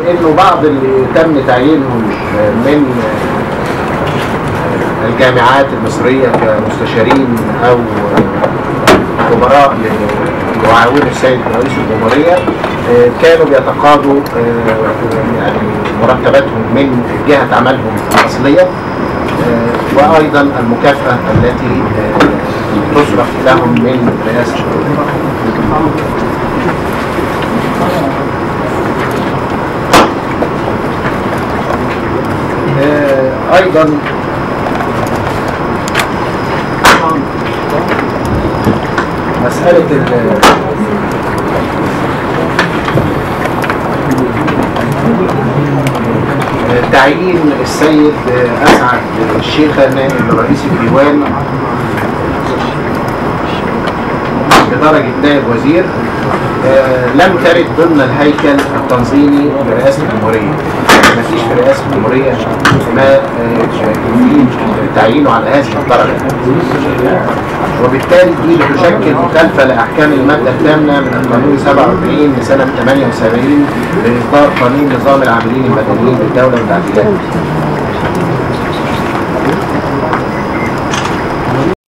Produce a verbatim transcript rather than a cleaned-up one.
انه بعض اللي تم تعيينهم من الجامعات المصريه كمستشارين او خبراء يعاونوا السيد رئيس الجمهوريه كانوا بيتقاضوا يعني مرتباتهم من جهه عملهم الاصليه، وايضا المكافاه التي تصرف لهم من رئاسه الجمهوريه. ايضا مساله تعيين السيد اسعد الشيخة نائب رئيس الديوان بدرجه نائب وزير لم ترد ضمن الهيكل التنظيمي لرئاسه الجمهوريه. ما فيش في رئاسه الجمهوريه ما يفيد تعيينه على هذه الدرجه، وبالتالي دي بتشكل مخالفه لاحكام الماده الثامنه من القانون سبعة وأربعين لسنه ثمانية وسبعين لاصدار قانون نظام العاملين المدنيين بالدوله وتعديلاته.